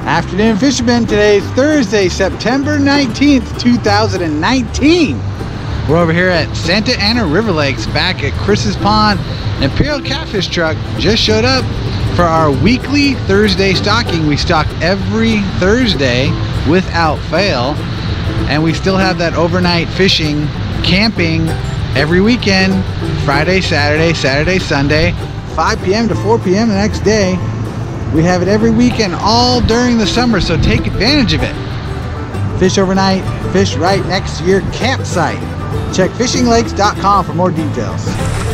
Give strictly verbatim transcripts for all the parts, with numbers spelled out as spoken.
Afternoon fishermen, today's Thursday, September nineteenth, two thousand nineteen. We're over here at Santa Ana River Lakes back at Chris's Pond. An Imperial Catfish truck just showed up for our weekly Thursday stocking. We stock every Thursday without fail, and we still have that overnight fishing, camping every weekend, Friday, Saturday, Saturday, Sunday, five P M to four P M the next day. We have it every weekend, all during the summer, so take advantage of it. Fish overnight, fish right next to your campsite. Check fishing lakes dot com for more details.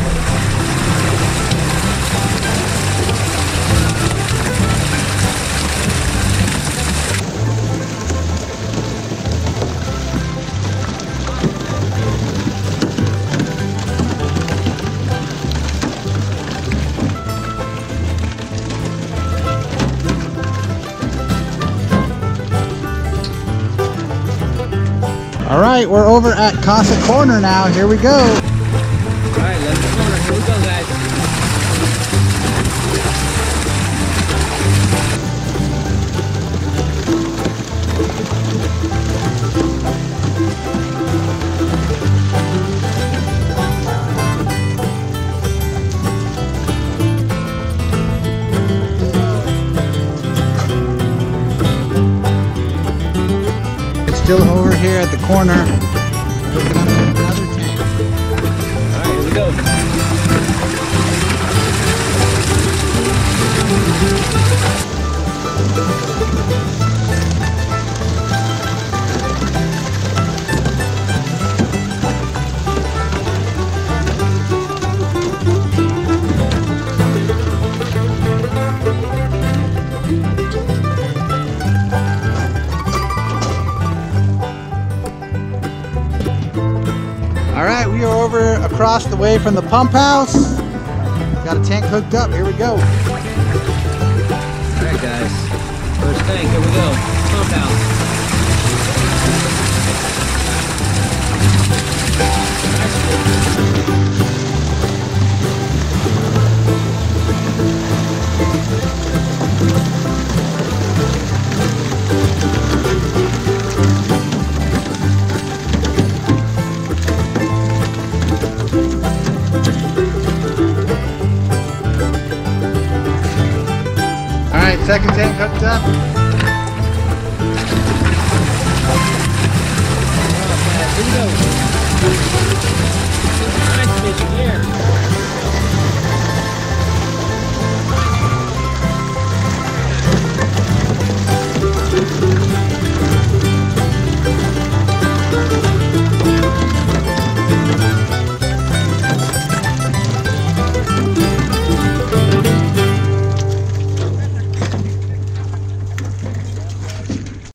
All right, we're over at Casa Corner now. Here we go. All right, let's go. Here we go, guys. Still over here at the corner, looking up at another tank. All right, here we go. Alright, we are over across the way from the pump house. Got a tank hooked up. Here we go. Alright, guys. First tank, here we go. Pump house. Alright, second tank hooked up. Here we go. Nice fish here.